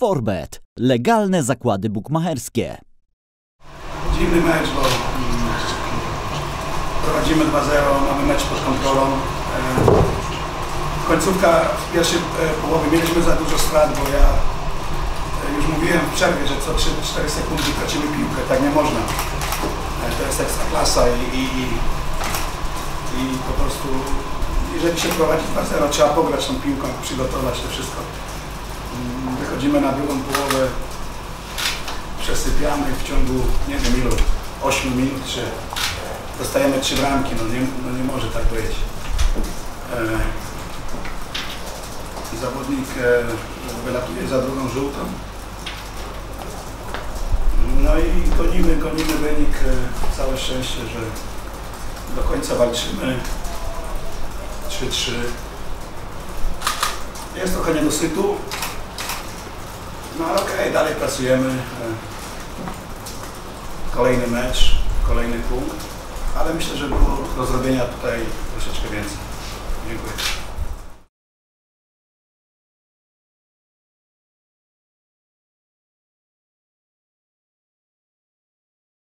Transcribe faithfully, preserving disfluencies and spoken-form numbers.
Forbet. Legalne zakłady bukmacherskie. Dziwny mecz, bo prowadzimy dwa zero, mamy mecz pod kontrolą. Końcówka w pierwszej połowie mieliśmy za dużo strat, bo ja już mówiłem w przerwie, że co trzy cztery sekundy tracimy piłkę, tak nie można. To jest ekstra klasa i, i, i, i po prostu jeżeli się prowadzi dwa zero, trzeba pograć tą piłką, przygotować to wszystko. Wychodzimy na drugą połowę, przesypiamy w ciągu, nie wiem ilu, ośmiu minut, czy dostajemy trzy bramki, no nie, no nie może tak być. E, zawodnik e, wylatuje za drugą żółtą. No i gonimy, gonimy wynik, e, całe szczęście, że do końca walczymy. trzy trzy. Jest trochę niedosytu. No ale okej, okay, dalej pracujemy. Kolejny mecz, kolejny punkt, ale myślę, że było do zrobienia tutaj troszeczkę więcej. Dziękuję.